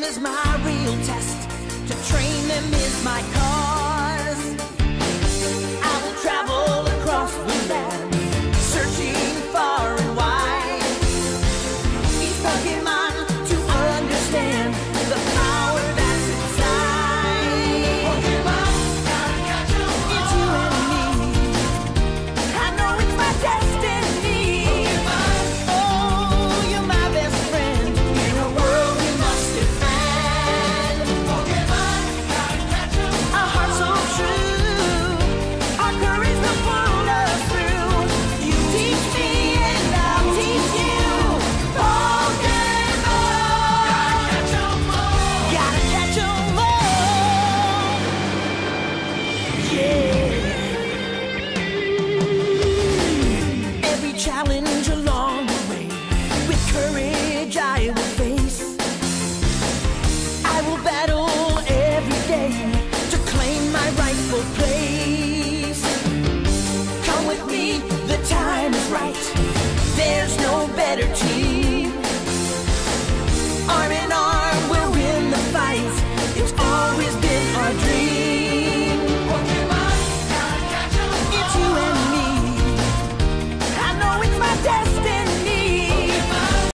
is my real test. To train them is my cause. I will travel across the land, searching far and wide. Each Pokemon to understand the power that's inside. Pokemon, gotta catch 'em all. It's you and me. I know it's my destiny. Pokemon, oh, you're my best friend in a world we must defend. Pokemon, gotta catch 'em all. A heart so true, our courage will pull us through. You teach me and I'll teach you. Pokemon, gotta catch 'em all. Gotta catch 'em all. Yeah. Every challenge